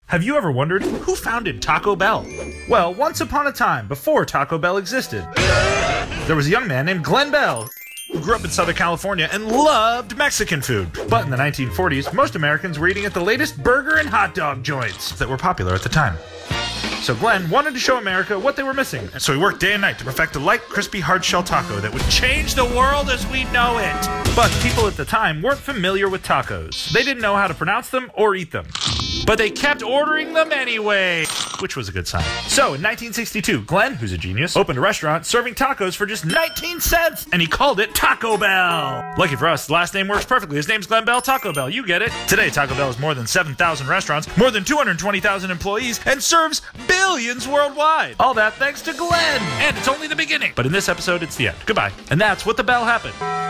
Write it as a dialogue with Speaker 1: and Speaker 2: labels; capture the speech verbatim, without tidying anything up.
Speaker 1: Have you ever wondered who founded Taco Bell? Well, once upon a time, before Taco Bell existed, there was a young man named Glen Bell who grew up in Southern California and loved Mexican food. But in the nineteen forties, most Americans were eating at the latest burger and hot dog joints that were popular at the time. So Glenn wanted to show America what they were missing, and so he worked day and night to perfect a light, crispy, hard-shell taco that would change the world as we know it. But people at the time weren't familiar with tacos. They didn't know how to pronounce them or eat them. But they kept ordering them anyway, which was a good sign. So in nineteen sixty-two, Glenn, who's a genius, opened a restaurant serving tacos for just nineteen cents, and he called it Taco Bell. Lucky for us, the last name works perfectly. His name's Glen Bell, Taco Bell. You get it. Today, Taco Bell has more than seven thousand restaurants, more than two hundred twenty thousand employees, and serves billions worldwide. All that thanks to Glenn. And it's only the beginning. But in this episode, it's the end. Goodbye. And that's what the bell happened.